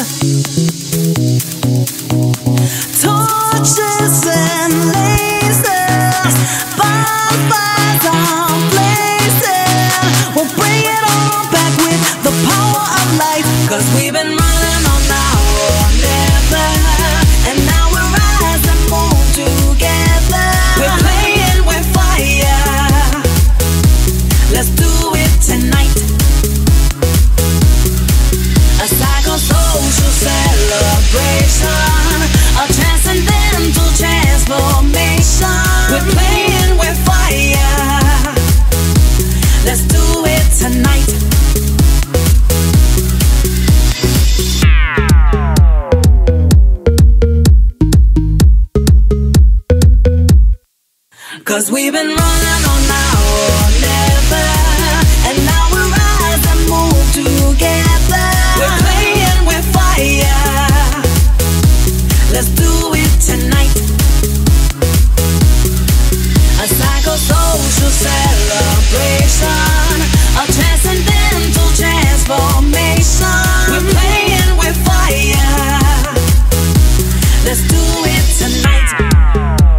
Torches and lasers, bonfires are blazing. We'll bring it all back with the power of light. 'Cause we've been running on now or never, and now we rise and move together. We're playing with fire. Let's do it tonight. A psychosocial celebration, a transcendental transformation. We're playing with fire. Let's do it tonight. 'Cause we've been running on now or never, and now we rise and move together. We're playing with fire. Let's do it tonight. A psychosocial celebration, a transcendental transformation. We're playing with fire. Let's do it tonight.